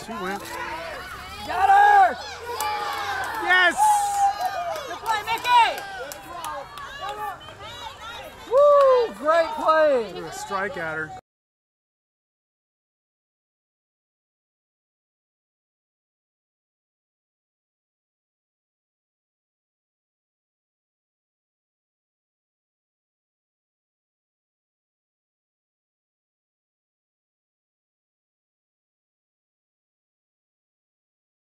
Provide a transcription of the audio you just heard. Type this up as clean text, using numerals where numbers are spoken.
She went. Got her! Yes! Good play, Mickey! Woo! Great play! Threw a strike at her.